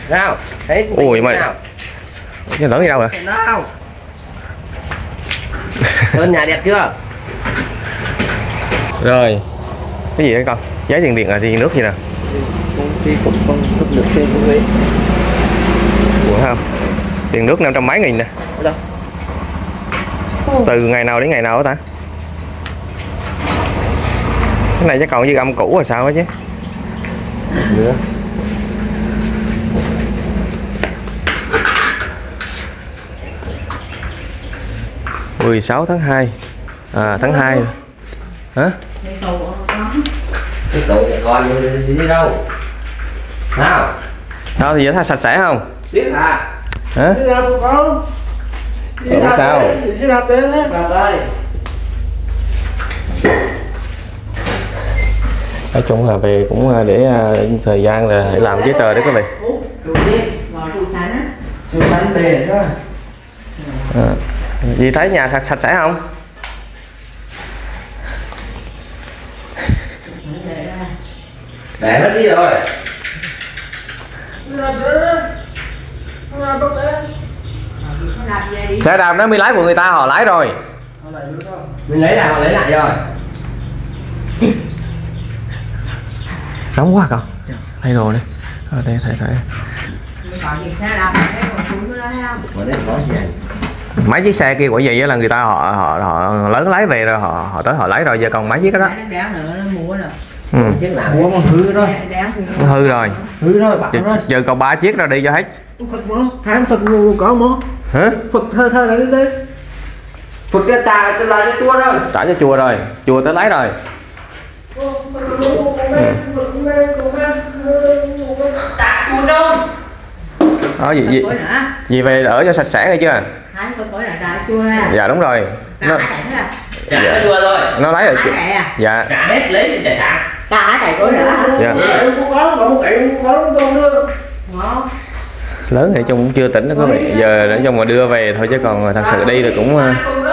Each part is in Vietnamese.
Nào, thấy ui mày cái lớn gì đâu rồi? Đâu? Sơn nhà đẹp chưa? Rồi cái gì đấy con? Giấy tiền điện là tiền nước gì nè? Công ty cổ phần cấp nước trên Huế. Ủa không? Tiền nước 500 mấy nghìn nè. Đâu? Từ ngày nào đến ngày nào đó ta? Cái này chắc còn dư âm cũ rồi sao á chứ? Nữa. Mười 16 tháng 2. À tháng 2. Hả? Cái cậu trẻ con đi đâu? Nào? Sao thì vậy, sạch sẽ không? Biết à? Hả? Đi đâu con? Ủa sao? Đi đạp đến đấy. Đạp đây. Nói chung là về cũng để thời gian là để làm giấy tờ đấy các bạn. Dì thấy nhà sạch sẽ không? Để hết đi rồi. Xe đạp nó mới lái của người ta họ lái rồi. Mình lấy lại họ lấy lại rồi. Nóng quá con. Thay đồ đi. Ở đây thay. Mấy chiếc xe kia của gì là người ta họ lớn lái về rồi họ tới họ lấy rồi, giờ còn mấy chiếc đó. Ừ. Ủa mà hư rồi. Hư rồi. Hư rồi bảo rồi. Giờ còn 3 chiếc ra đi cho hết. Phật mà, hai Phật có mà. Hả? Phật thơ là đi. Phật cái tà cái lại cho chua rồi. Trả cho chùa rồi, chùa tới lấy rồi. Đó gì về ở cho sạch sẽ rồi chưa? Dạ đúng rồi. Nó trả dạ. Chua rồi. Nó lấy rồi. Dạ. Trả hết lấy thì trả. Trả thầy của nữa. Dạ. Lớn thì chung cũng chưa tỉnh đó các bạn. Giờ nói chung mà đưa về thôi chứ còn thật sự đi thì cũng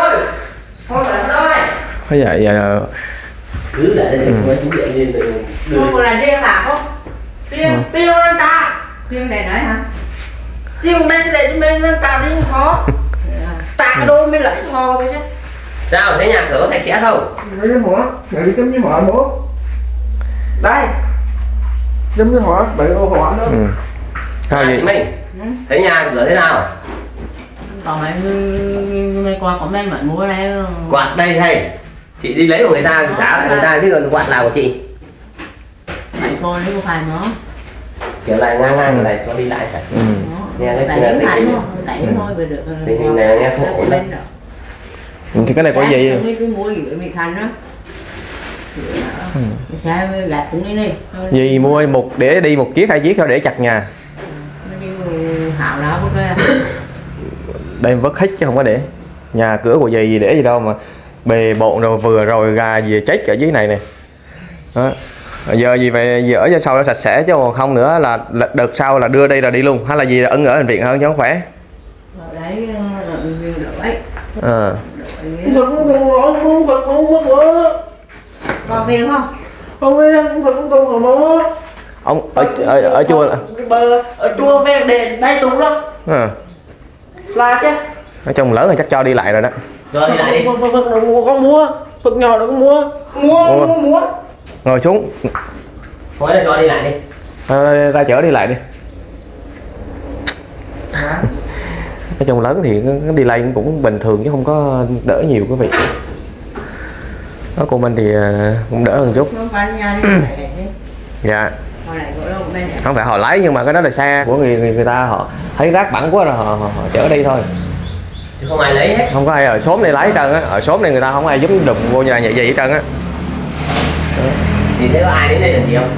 bây giờ cứ để chú điện đi đưa là riêng là không tiêu lên ta riêng này nói hả tiêu men để cho men lên ta đi khó ta đôi mới lấy ho thôi chứ sao thấy nhà cửa sạch sẽ không? Lấy cái mỏ, để chấm với mỏ bố. Đây Chấm với mỏ, bảy ô hỏa đó. Sao vậy? Mình thấy nhà cửa thế nào? Còn mấy qua của men mình mua đây quạt đây thầy, chị đi lấy của người ta trả lại người ta chứ còn quạt nào của chị? Mày coi lấy có phải nó kiểu lại ngang này cho đi lại phải. Nghe cái này thôi về được tình hình này nghe khổ lắm. Thì cái này có gì? Cái mua gì mì khăn đó. Sao gạt cũng đi đi. Gì mua một để đi một chiếc 2 chiếc thôi để chặt nhà. Hào đó bút ra. Đem vứt hết chứ không có để. Nhà cửa của gì để gì đâu mà bề bộn rồi vừa rồi gà gì chết ở dưới này nè. Đó. Giờ gì về giờ ở cho sau nó sạch sẽ chứ còn không nữa là đợt sau là đưa đây là đi luôn hay là gì là ưng ở bệnh viện hơn chứ không khỏe. Đấy đổi. Còn tiền không? Không biết Phật cũng tu rồi bố. Ông ở chùa Ở chùa về để đây tu lắm. Là chứ. Nói chung lớn thì chắc cho đi lại rồi đó. Rồi đi lại đi. Phật con mua. Phật nhỏ đâu có mua. Mua. Ngồi xuống. Thôi đây cho đi lại đi. Ra chở đi lại đi. Nói chung lớn thì cái delay cũng bình thường chứ không có đỡ nhiều quý vị. Đó của mình thì cũng đỡ hơn chút. Dạ. Không phải họ lấy nhưng mà cái đó là xe của người ta họ thấy rác bẩn quá rồi họ chở đi thôi. Chứ không ai lấy hết. Không có ai ở xóm này lấy hết trơn á, ở xóm này người ta không ai dám đụng vô nhà vậy hết trơn á. Thì thấy có ai đến đây làm gì không?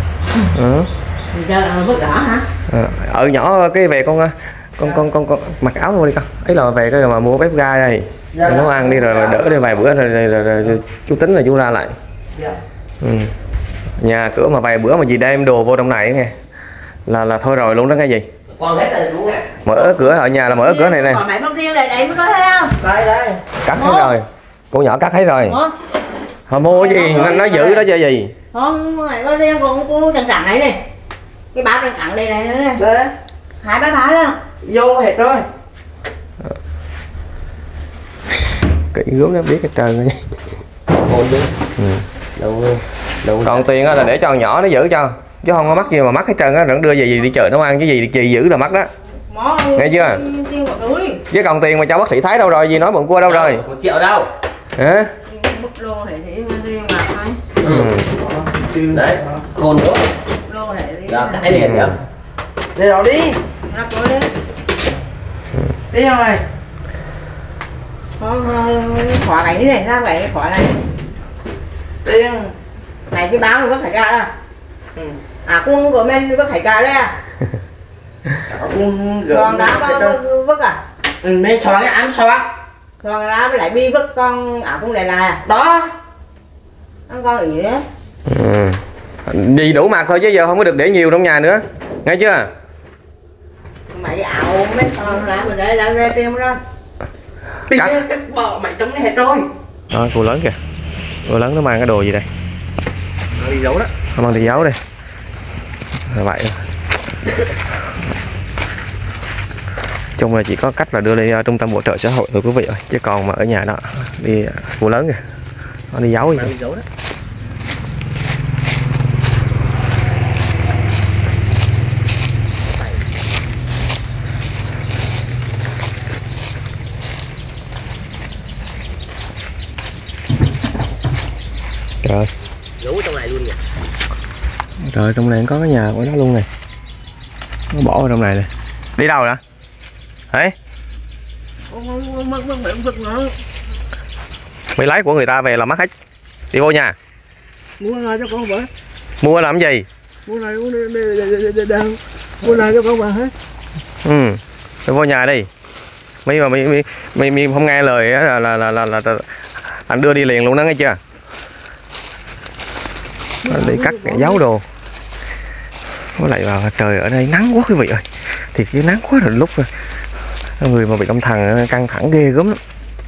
Vứt đỏ hả? Ở nhỏ cái về con mặc áo luôn đi con. Ấy là về cái mà mua bếp ga đây. Dạ, nấu ăn đi rồi đỡ đi vài bữa rồi chú tính là chú ra lại. Dạ. Nhà cửa mà vài bữa mà gì đem đồ vô trong này nghe là thôi rồi luôn đó cái gì. Con hết rồi chú ạ. Mở cửa ở nhà là mở cửa này nè. Còn mày bóc riêng đây mới có thấy không? Đây. Cắt hết rồi. Cô nhỏ cắt hết rồi. Họ mua cái gì nó giữ đó cho gì? Không, mày bóc riêng còn cô trần này đi. Cái báo trần đây này. Đây. 2 3 tháng đó vô hết rồi. Kỹ gớm nó biết hết trơn rồi. Hôn đi. Còn tiền là để cho con nhỏ nó giữ cho, chứ không có mắc gì mà mắc hết trơn á, đưa về gì đi chợ nấu ăn cái gì giữ là mắc đó. Nghe chưa? Chứ còn tiền mà cho bác sĩ Thái đâu rồi, gì nói bụng cua đâu rồi? 1 triệu đâu. Hả? Mức lô thì riêng mà thôi. Đấy, khôn nữa. Lô thì riêng. Rồi cái liền nhá. Đi rồi đi. Nó cố đi. Đi không ơi. Khóa cái này ra vậy, khóa này. Đi. Này cái báo nó có phải ra đó. Con của mình có phải ra đấy à? Con đá vứt à? Mấy xóa cái ám xóa. Con đá với lại bi vứt con cũng để lại à? Đó. Con ý nữa. Gì đủ mặt thôi chứ giờ không có được để nhiều trong nhà nữa. Nghe chưa? Mày ảo mấy con lại mình để lại ra tiền đó. Bây giờ cái vợ mày trống hết rồi. Đó, cô lớn kìa. Cô lớn nó mang cái đồ gì đây? Nó đi giấu đó. Nó mang đi giấu đây. Là vậy. Chung là chỉ có cách là đưa lên trung tâm hỗ trợ xã hội thôi quý vị ơi, chứ còn mà ở nhà đó đi cô lớn kìa, nó đi giấu gì. Đi giấu đó. Trời, Giấu trong này luôn kìa. trời, trong này có cái nhà của nó luôn này, nó bỏ vào trong này nè. Đi đâu vậy? Đấy, mày lấy của người ta về là mất hết. Đi vô nhà. Mua lại cho con vậy. Mua làm gì? Mua lại cho con bà hết. Mày vô nhà đi. Mày mà mày không nghe lời á là anh đưa đi liền luôn đó, nghe chưa? Đi cắt giấu đồ. Có lại vào trời ở đây nắng quá quý vị ơi. Thì cái nắng quá rồi lúc người mà bị tâm thần căng thẳng ghê gớm lắm.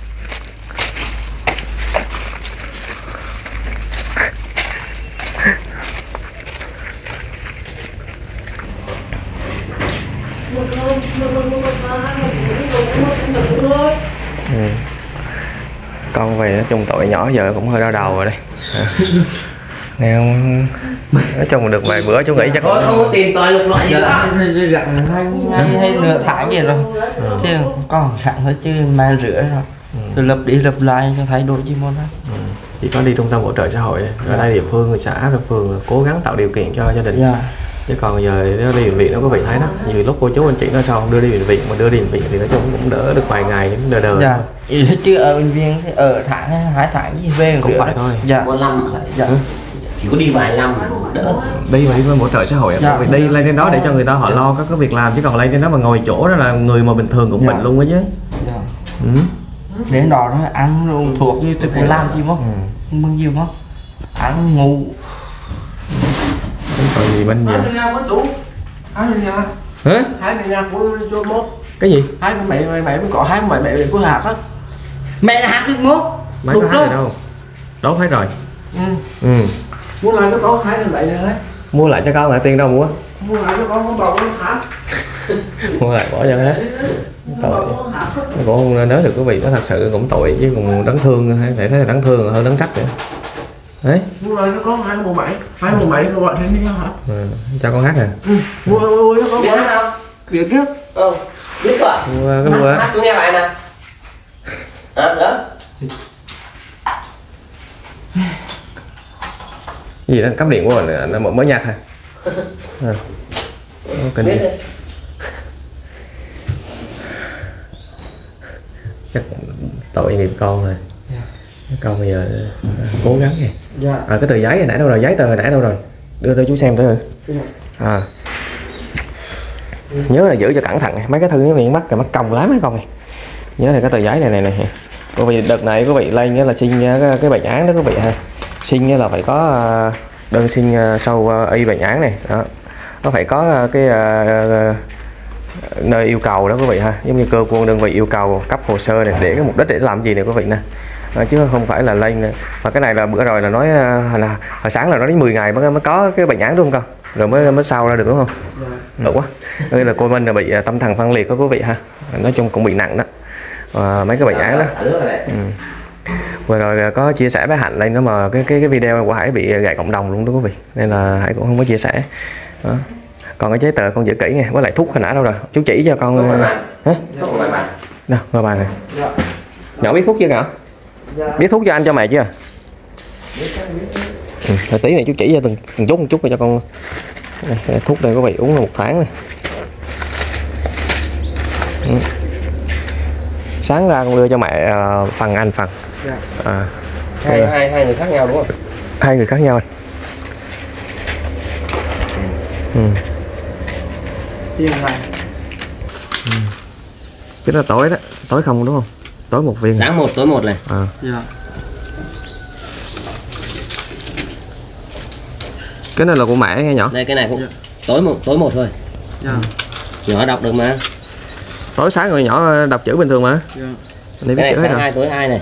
Con về nói chung tội nhỏ giờ cũng hơi đau đầu rồi đây. Nghe không? Nói chung được vài bữa chú nghĩ chắc không có tiền toàn lục loại gì đó. Gặn hay nửa tháng gì rồi. Chứ còn gặn hết chứ mai rửa rồi. Tôi lập đi lập lại cho thay đổi chi môn hết. Chỉ có đi trung tâm hỗ trợ xã hội ở đây địa phương người xã địa phương cố gắng tạo điều kiện cho gia đình. Chứ còn giờ nó đi bệnh viện nó có vị thấy đó, nhiều lúc cô chú anh chị nói sao không đưa đi bệnh viện, mà đưa đi bệnh viện thì nói chung cũng đỡ được vài ngày đỡ đỡ. Dạ. Chứ ở bệnh viện thì ở tháng 2 tháng gì về cũng phải thôi. Dạ. Một năm khởi. Dạ. Chỉ có đi vài năm đỡ. Đi mà đi hỗ trợ xã hội, dạ. Đi lên trên đó để cho người ta họ lo các cái việc làm, chứ còn lên trên đó mà ngồi chỗ đó là người mà bình thường cũng bệnh luôn á chứ. Dạ. Đến đó nó ăn uống thuộc như tôi phải làm gì mất. Không bao nhiêu mất. Ăn ngủ. Còn gì bên giờ? Hai người nhà. Hả? Hai người nhà của cho mốt. Cái gì? Hai cái mẹ có hai mẹ của hạt á. Mẹ là hạt được mốt. Mấy có hạt rồi đâu? Đốt hết rồi. Mua lại cho con hai người vậy rồi đấy. Mua lại cho con lại tiền đâu mua? Mua lại cho con bầu con hạt. Mua lại bỏ cho hết. Tội. Cũng không nói được quý vị, nó thật sự cũng tội chứ còn đáng thương, hay phải thấy là đáng thương hơn đáng trách nữa. Đấy. Mua lại cho con hai mùa mày rồi gọi thêm đi hả? Cho con hát nè. Mua cho con biết không? Biết chứ. Biết rồi. Mua cái mua á. Hát tôi nghe bài nè. Đó. Gì đó cắm điện của mình nó mới nhạc hả? Cần gì? Chắc tội nghiệp con rồi. Con bây giờ cố gắng kìa. Cái tờ giấy hồi nãy đâu rồi? Giấy tờ hồi nãy đâu rồi? Đưa cho chú xem thử. Nhớ là giữ cho cẩn thận, mấy cái thư nó bị mắc còng lắm mấy con này. Nhớ là cái tờ giấy này quý vị, đợt này quý vị lên là xin cái bệnh án đó quý vị ha. Xin là phải có đơn xin sau y bệnh án này đó, nó phải có cái nơi yêu cầu đó quý vị ha, giống như cơ quan đơn vị yêu cầu cấp hồ sơ này để cái mục đích để làm gì nè quý vị nè, chứ không phải là lên. Mà cái này là bữa rồi là nói là hồi sáng là nói đến 10 ngày mới có cái bệnh án đúng không con? rồi mới sau ra được đúng không? Được quá. Đây là cô Minh là bị tâm thần phân liệt đó quý vị ha, nói chung cũng bị nặng đó. Mấy cái bệnh án đó. Vừa rồi có chia sẻ với Hạnh lên đó mà cái video của Hải bị gãy cộng đồng luôn đó quý vị, nên là Hải cũng không có chia sẻ đó. Còn cái giấy tờ con giữ kỹ nha, với lại thuốc hồi nãy đâu rồi chú chỉ cho con. Hả? Đâu ngồi bàn này. Nhỏ biết thuốc chưa nhỏ? Biết thuốc cho anh cho mày chưa? Tí này chú chỉ cho từng chút cho con. Đây, thuốc đây quý vị uống là 1 tháng này. Sáng ra con đưa cho mẹ phần anh phần. Hai người khác nhau đúng không? 2 người khác nhau anh. Cái đó tối đó, tối không đúng không? Tối 1 viên. Sáng 1 tối 1 này. Cái này là của mẹ nghe nhỏ. Đây cái này cũng tối một thôi. Nhỏ đọc được mà. Tối sáng rồi nhỏ đọc chữ bình thường mà. Cái này sáng 2 tối 2 này.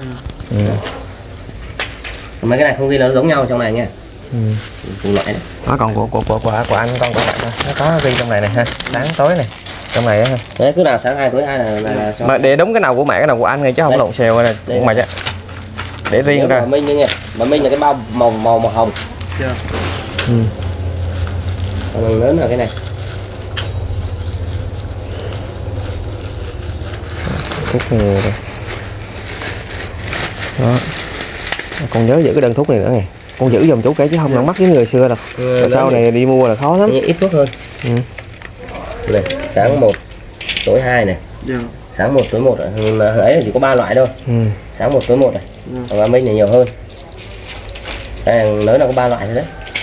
Mấy cái này không ghi nó giống nhau trong này nha. Cùng loại đấy. Nó còn của anh con của bạn thôi. Nó có ghi trong này này ha. Sáng tối này. Trong này á ha. Đấy cứ nào sáng 2 tối 2 là mà để đúng cái nào của mẹ cái nào của anh ngay chứ không lộn xèo này. Mà chứ. Để riêng ra. Bà Minh như nha. Bà Minh là cái bao màu hồng. Còn lớn là cái này. Thuốc này đây. Đó. Con nhớ giữ cái đơn thuốc này nữa nè. Con giữ giùm chú cái chứ không nó mắc với người xưa đâu. Sau này đi mua là khó lắm. Ít thuốc hơn. Đây, sáng 1 tối 2 này. Sáng 1 tối 1 mà ấy chỉ có 3 loại thôi. Sáng 1 tối 1 này. Còn Ba Minh này nhiều hơn. Đây lớn là có 3 loại thôi đấy.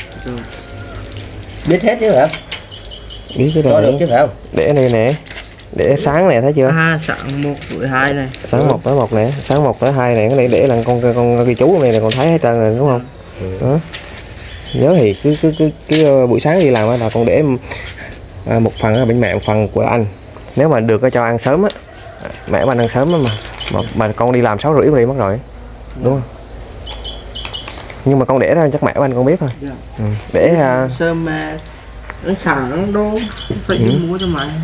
Biết hết chứ phải không? Biết cái đó được chứ phải không? Để đây nè. Để sáng này thấy chưa? Sáng 1 tối 2 này. Sáng 1 tới 1 nè, sáng 1 tới 2 này, cái này để là con ghi chú này là con thấy hết trơn rồi đúng không? Đó. Nhớ thì cứ buổi sáng đi làm là con để một phần ở bên mẹ, một phần của anh. Nếu mà được cho ăn sớm á, mẹ bạn ăn sớm á mà con đi làm 6 rưỡi mà đi mất rồi. Đúng không? Nhưng mà con để ra chắc mẹ của anh con biết thôi. Để sớm mà nó sáng đâu phải đi mua cho mày.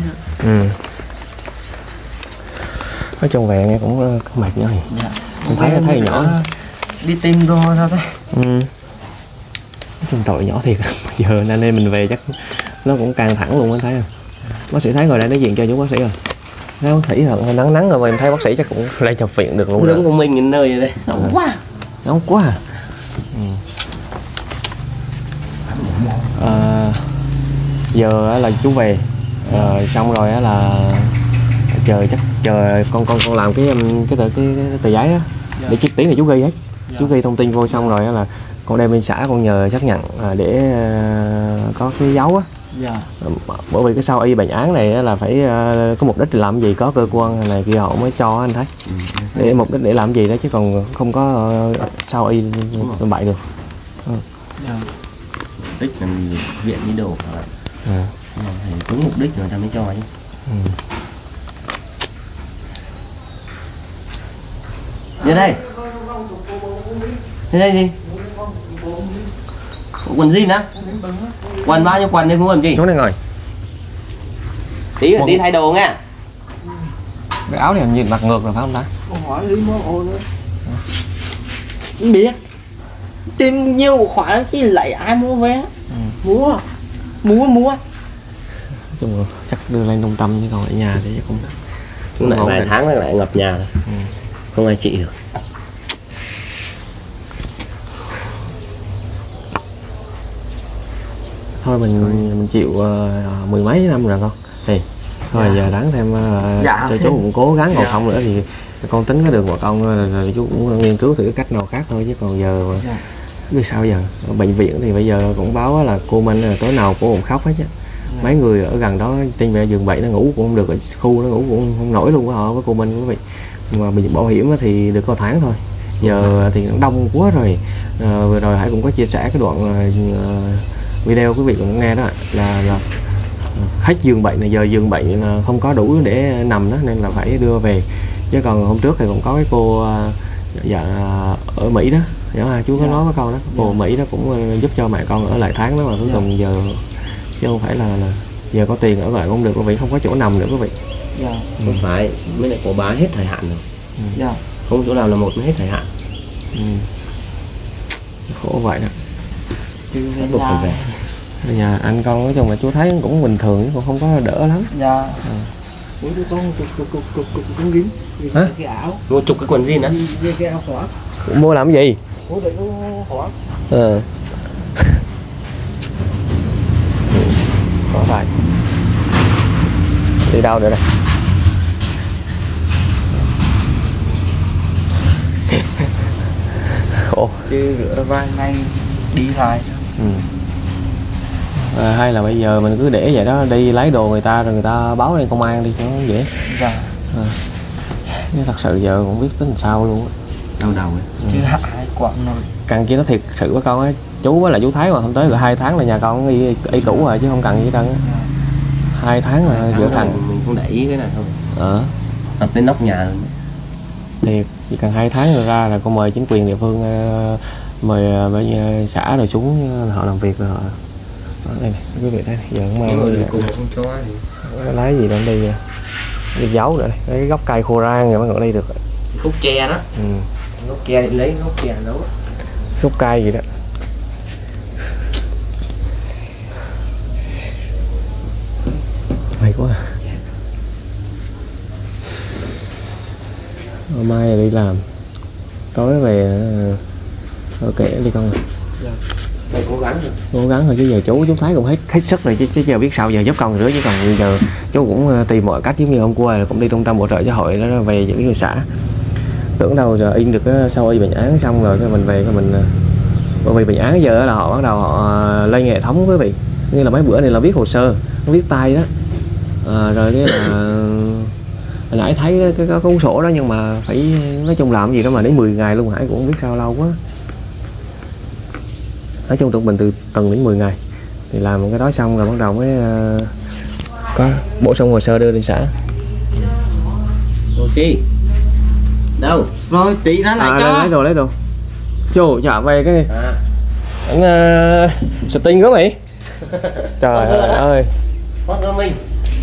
Nói chung về nghe cũng mệt nhỉ. Mình thấy nhỏ đi tìm đồ sao thế. Nói chung tội nhỏ thiệt. Giờ anh em mình về chắc nó cũng căng thẳng luôn anh thấy không? Bác sĩ thấy ngồi đây nói chuyện cho chú bác sĩ rồi. Thấy bác sĩ rồi nắng rồi mình thấy bác sĩ chắc cũng lên nhập viện được luôn. Đứng của mình nhìn nơi đây nóng quá. Nóng quá. Giờ là chú về xong rồi là chờ con làm cái tờ giấy á để chiếc tiếng này chú ghi hết. Chú ghi thông tin vô xong rồi là con đem bên xã con nhờ xác nhận để có cái dấu á. Bởi vì cái sau y bệnh án này là phải có mục đích để làm gì, có cơ quan này kia họ mới cho anh thấy. Để mục đích để làm gì đó chứ còn không có sau y bậy được. Đích là viện đi đồ đúng mục đích người ta mới cho chứ. Vô đây. Đây gì? Quần jean á? Quần bao nhiêu quần đây không quần gì? Xuống đây ngồi. Tí thay đồ nha. Cái áo này nhìn mặt ngược rồi phải không ta? Hỏi lý mua ô nữa. Không biết. Tìm nhiều khoản chứ lại ai mua vé. Mua. Chung rồi, chắc đưa lên trung tâm chứ còn ở nhà thì chắc cũng lại vài tháng nó lại ngập nhà rồi. Không ai trị được. Thôi mình chịu 10 mấy năm rồi con. Thì thôi giờ đáng thêm cho chú cũng cố gắng, còn không nữa thì con tính cái đường của con rồi chú cũng nghiên cứu thử cái cách nào khác thôi chứ còn giờ biết sao giờ. Ở bệnh viện thì bây giờ cũng báo là cô Minh là tối nào cũng khóc hết chứ. Mấy người ở gần đó trên về giường bệnh nó ngủ cũng không được, ở khu nó ngủ cũng không nổi luôn họ với cô Minh quý vị. Mà bị bảo hiểm thì được có tháng thôi. Giờ thì nó đông quá rồi. Vừa rồi Hải cũng có chia sẻ cái đoạn video quý vị cũng nghe đó là hết giường bệnh này, giờ giường bệnh là không có đủ để nằm đó nên là phải đưa về. Chứ còn hôm trước thì cũng có cái cô ở Mỹ đó Nhỏ chú có nói với con đó, bồ Mỹ đó cũng giúp cho mẹ con ở lại tháng đó mà cuối cùng giờ chứ không phải là giờ có tiền ở lại cũng được quý vị, không có chỗ nằm nữa quý vị. Không phải, mấy này của bà hết thời hạn rồi. Không chỗ nào là một nó hết thời hạn. Khổ vậy đó. Bắt buộc phải về. Nhà anh con nói chung là chú thấy cũng bình thường chứ cũng không có đỡ lắm. Chú có một cuốn kiếm. Hả? Cái áo. Mua chục cái quần jean á. Cái áo khoác. Mua làm gì? Mua để nó khoác. Có phải. Đi đâu nữa đây? Khổ. Chứ rửa vai nay đi lại. Hay là bây giờ mình cứ để vậy đó, đi lấy đồ người ta rồi người ta báo lên công an đi cho nó dễ. Nhưng thật sự giờ cũng biết tính sao luôn á. Đau đầu ấy. Chứ hại quặng rồi. Cần kia nó thiệt sự với con á, chú với lại chú thấy mà không tới được 2 tháng là nhà con y cũ rồi chứ không cần gì đâu. 2 tháng là giữa thằng mình không để ý cái này thôi. Tập tới nóc nhà rồi. Thiệt, chỉ cần 2 tháng rồi ra là con mời chính quyền địa phương, mời bên xã rồi xuống họ làm việc rồi họ. Đây này, quý vị thấy giờ cũng mang cùng không cho thì lấy gì đang đi đi giấu nữa, cái gốc cây khô rang rồi mới ngồi đây được. Khúc tre đó. Khúc tre đi lấy khúc tre nấu. Khúc cây gì đó. Mày quá. Mai đi làm, tối về kể đi con. Mày cố gắng rồi. Cố gắng rồi chứ giờ chú thấy cũng hết sức rồi chứ giờ biết sao giờ giúp con nữa chứ còn giờ chú cũng tìm mọi cách giống như hôm qua là cũng đi trung tâm hỗ trợ xã hội đó về những người xã. Tưởng đâu giờ in được sau y bệnh án xong rồi cái mình về cái mình bởi vì bệnh án giờ là họ bắt đầu họ lên hệ thống quý vị, như là mấy bữa này là viết hồ sơ, viết tay đó, rồi cái là hồi nãy thấy cái cuốn sổ đó nhưng mà phải nói chung làm gì đó mà đến 10 ngày luôn, Hải cũng không biết sao lâu quá. Nói chung trung bình từ tuần đến 10 ngày thì làm cái đó xong rồi bắt đầu mới có bổ sung hồ sơ đưa lên xã. Ok. Đâu? Rồi chị nó lại cho. Lấy đồ. Chú trả về cái anh sting gớm vậy. Trời ơi. Con gớm mình.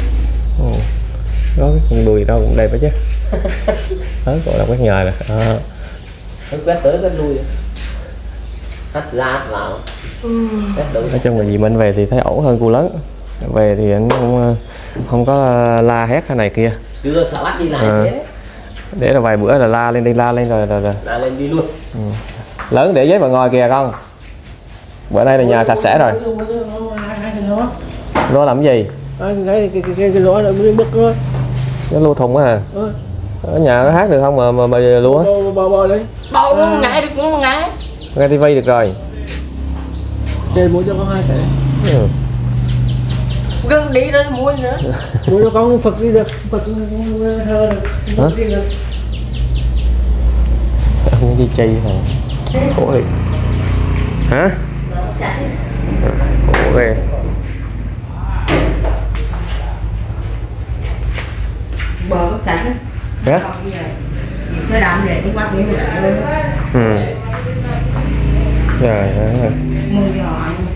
Đó cái con đùi đâu cũng đẹp đó chứ. Đó gọi là quét nhời nè. Nó quét tới quét lui. Hắt ra vào. Nói chung là dì Minh về thì thấy ổn hơn cô lớn. Về thì anh không có la hét cái này kia. Chưa sợ bắt đi lại thế. Để là vài bữa là la lên rồi. La lên đi luôn. Lớn để giấy vào ngồi kìa con. Bữa nay là nhà sạch sẽ rồi. Lo làm gì? Cái lỗ là mới bứt thôi. Nó lua thùng á hả? Ở nhà có hát được không mà lúa? Bò đi. Bò luôn ngại được cũng ngại. Nghe tivi được rồi. Chơi mua cho con 2 cái. Gần đi rồi mua nữa. Mua cho con Phật đi được, Phật thơ được. Phật đi được. Không đi chi hả? Khổ đi. Hả? Khổ ghê. Bờ có sạch á. Cái đạm về cũng bắt điểm lại luôn. Trời ơi. Mừng cho họ ăn.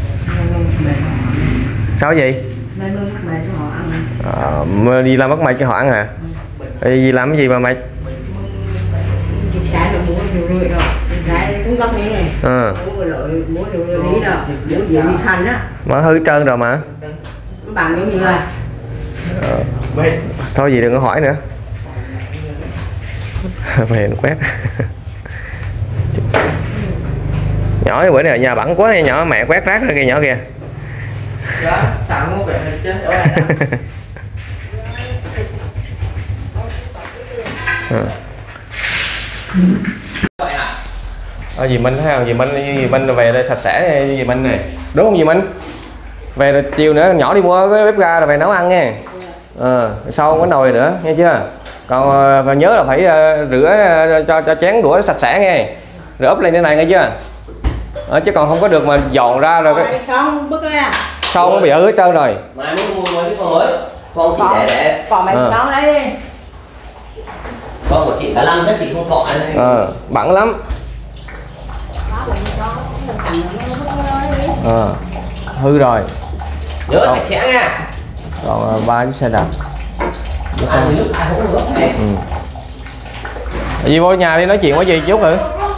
Sao gì? Mày mừng mày cho họ ăn. Đi làm mất mày cho họ ăn hả? Gì làm cái gì mà mày? Cái là mua nhiều rưỡi rồi. Cái cũng gấp miếng này. Mua rồi lý đâu. Mua gì đi thành á. Mà hư trơn rồi mà. Bằng giống như là. Thôi gì đừng có hỏi nữa. Về nó quét. Nhỏ bữa nay ở nhà bẩn quá này, nhỏ mẹ quét rác ra kìa nhỏ kìa. Dì Minh thấy không? Dì Minh về đây sạch sẽ dì Minh này. Đúng không dì Minh? Về rồi chiều nữa nhỏ đi mua cái bếp ga rồi về nấu ăn nha. Sau không có nồi nữa nghe chưa? Còn nhớ là phải rửa cho chén đũa sạch sẽ nghe. Rồi úp lên thế này nghe chưa? Chứ còn không có được mà dọn ra rồi cái xong bước ra. Xong nó bị ứ hết trơn rồi. Mai muốn mua mấy cái con mới. Con chị để. Còn mày nấu lấy đi. Con của chị cả 5 chắc chị không cọ. Bẩn lắm. Hư rồi. Nhớ sạch sẽ nha. Còn 3 chiếc xe đạp. Dì vô nhà đi nói chuyện với dì chút thử.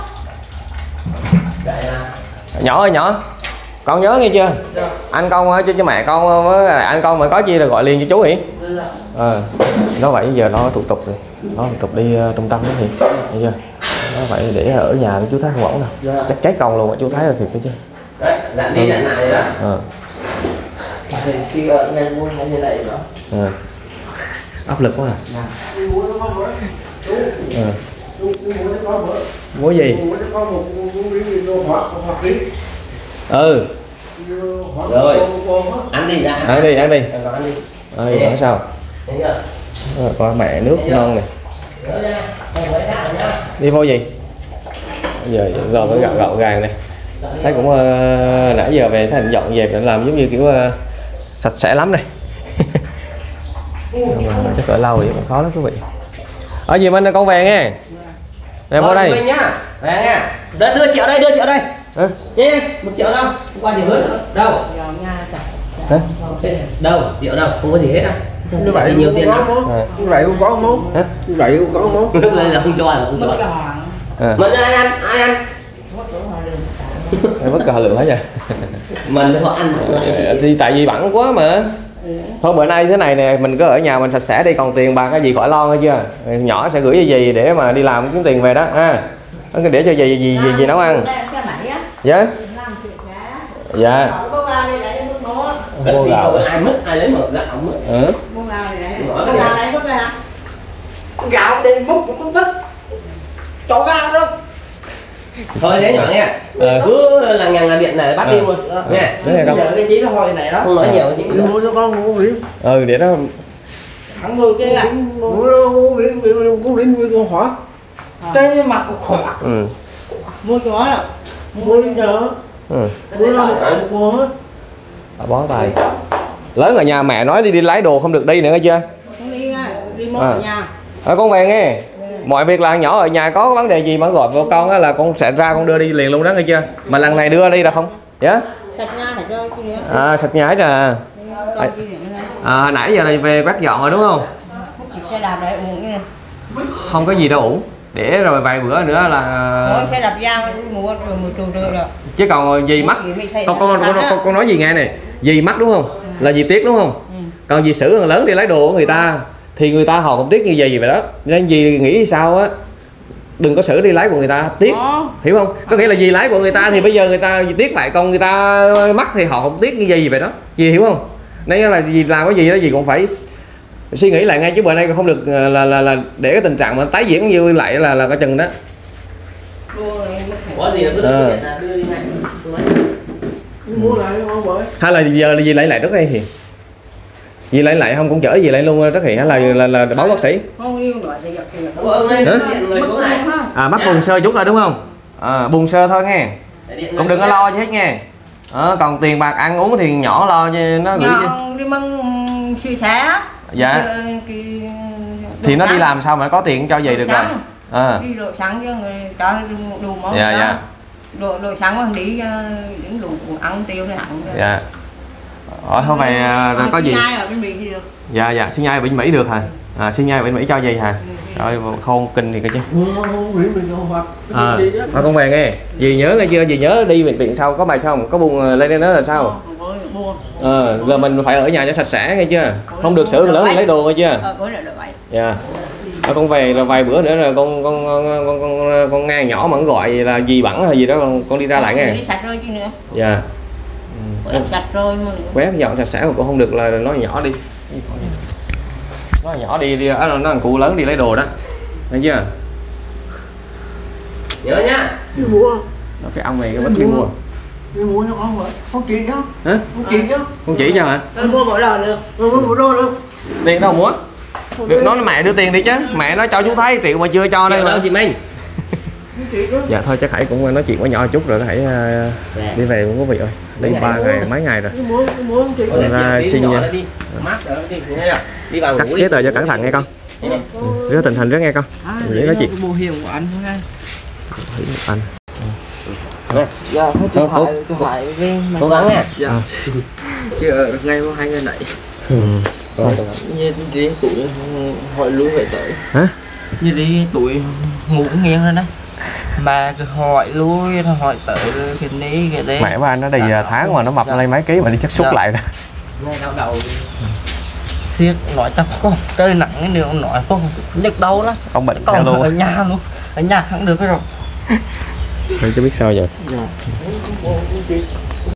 Nhỏ ơi nhỏ, con nhớ nghe chưa? Anh con cho mẹ con với anh con mà có gì là gọi liền cho chú hỉ. Nó vậy giờ nó thủ tục rồi, nó thủ tục đi trung tâm đó thì nghe chưa? Nó vậy để ở nhà chú thấy không ổn nào. Chắc cháy con luôn á, chú thấy là thiệt đấy chứ. Đấy, dặn đi dặn lại đó. Thì khi ở ngay mua hay như này đó. Áp lực quá à. Mua gì? Rồi ăn đi ra. Ăn đi. Ăn đi. Nói sao? Có mẹ nước ngon này. Đi vô gì? Giờ rồi mới gạo gàng này. Thấy cũng nãy giờ về thấy dọn dẹp để làm giống như kiểu sạch sẽ lắm này. Mà chắc cỡ lâu vậy cũng khó lắm quý vị. Ở gì Minh con về nghe. Nè vô đây. Về nha. Đưa triệu đây. Đi 1 triệu đâu? Hôm qua thì hứa đâu? Hả? Đâu? Triệu đâu? Không có gì hết đâu. Như vậy nhiều tiền lắm. Như vậy cũng có món. Như vậy cũng có món. Bây giờ không cho là không cho. Mình ai ăn? Mất cờ lượng hết rồi. Mình họ ăn thì tại vì bẵng quá mà. Thôi bữa nay thế này nè, mình cứ ở nhà mình sạch sẽ đi, còn tiền bạc cái gì khỏi lo nghe chưa? Nhỏ sẽ gửi cho dì để mà đi làm kiếm tiền về đó ha. Để cho dì nấu ăn. Dạ. Dạ. Mua gạo ai mất ai lấy một gạo mất. Mua gạo này mất đây hả? Gạo đi múc cũng không thích. Chỗ gạo đâu. Thôi thế nhỏ nghe. Cứ là nhà điện này bắt đi luôn nha. Bây giờ cái chí nó hồi này đó. Không nói nhiều chị. Mua cho con mua biển. Để đó. Thằng người kia à. Mua biển con hỏa. Cái mặt khỏe. Mua cho nó. Mua cho. Mua nó cậy mua hết. Bó tay. Lớn ở nhà mẹ nói đi lấy đồ không được đi nữa nghe chưa? Không đi nha, đi mua ở nhà. Con về nghe. Mọi việc là nhỏ ở nhà có vấn đề gì mà gọi vào con á là con sẽ ra con đưa đi liền luôn đó nghe chưa? Mà lần này đưa đi là không? Dạ? Sạch nhà phải cho chi nữa. Sạch nhà hết à. Nãy giờ này về quét dọn rồi đúng không? Xe đạp này uổng nha. Không có gì đâu uổng. Để rồi vài bữa nữa là xe đạp ra mua rồi 10 triệu rồi. Chứ còn gì mắc. Con nói gì nghe này, gì mắc đúng không? Là gì tiếc đúng không? Còn gì xử lớn đi lấy đồ của người ta thì người ta họ cũng tiếc như gì vậy đó. Nên gì nghĩ sao á, đừng có xử đi lái của người ta tiếc, hiểu không? Có nghĩa là gì lái của người ta thì bây giờ người ta tiếc vậy, còn người ta mắc thì họ không tiếc như gì vậy đó, gì hiểu không? Nên là gì làm cái gì đó gì cũng phải suy nghĩ lại ngay, chứ bữa nay không được là để cái tình trạng mà tái diễn như lại là cái chừng đó. Có gì cứ đưa đi ngay. Mua lại không bởi. Hay là giờ là gì lấy lại rất đây thì gì lấy không cũng chở gì lại luôn rất hiện hay là báo bác sĩ. Mắc bùn sơ chút rồi đúng không? Bùn sơ thôi nghe, cũng đừng có lo gì hết nghe. Còn tiền bạc ăn uống thì nhỏ lo chứ nó gửi đi măng chia sẻ. Dạ. Thì nó đi làm sao mà có tiền cho về được rồi. Đi đồ sáng cho người cho đủ món. Dạ. Đồ sáng mà đi những đủ ăn tiêu để hẳn. Dạ. Thôi vậy có gì? Dạ, sinh nhai bên Mỹ được hả? Sinh nhai bên Mỹ cho gì hả? Rồi khôn kinh thì cái chứ. Thôi con về nghe. Dì nhớ nghe chưa? Dì nhớ đi bệnh viện sau có bài không? Có buồn lên đó là sao? Giờ mình phải ở nhà cho sạch sẽ nghe chưa? Không được xử lớn lấy đồ nghe chưa? Dạ. Con về là vài bữa nữa là con nghe nhỏ mà gọi là gì bẵng hay gì đó con đi ra lại nghe. Sạch rồi chứ nữa. Dạ. Sạch rồi mà. Quét dọn sạch sẽ mà cũng không được là nói nhỏ đi. Nó nhỏ đi nó thằng cụ lớn đi lấy đồ đó. Thấy chưa? Nhớ nhá. Đi mua. Nó cái ông này cái bắt đi mua. Đi mua cho con vậy. Con chị đó. Hả? Con chị đó. Con chỉ cho hả? Mua mỗi lần được. Mua mỗi đôi luôn. Tiền đâu mua? Được nói mẹ đưa tiền đi chứ. Mẹ nói cho chú thấy triệu mà chưa cho đây mà. Chị Minh. Dạ thôi chắc Hải cũng nói chuyện với nhỏ chút rồi Hải đi về quý vị ơi. Đi 3 ngày mấy ngày rồi. Ra xin nha. Cắt chết rồi cho cẩn thận nghe con. Để có tình hình rất nghe con. Để nói chuyện. Bộ hiệu của anh thôi ha. Anh. Dạ, tôi hỏi với cố gắng nha. dạ. Chứ ở ngay có 2 ngày này. Như đi tụi hỏi luôn vậy tới. Hả? Như đi tụi ngủ nghiêng rồi đấy. Mà cứ hỏi lui hỏi tới cái ní cái đấy. Mẹ ba nó đầy tháng mà nó mập lên mấy ký mà đi chất xúc lại đó. Ngay đau đầu. Thiệt nói chắc có chơi nặng cái điều nói không nhức đau lắm. Ông bệnh còn luôn. ở nhà luôn. Ở nhà không được cái rồi. Tôi chưa biết sao giờ. Dạ.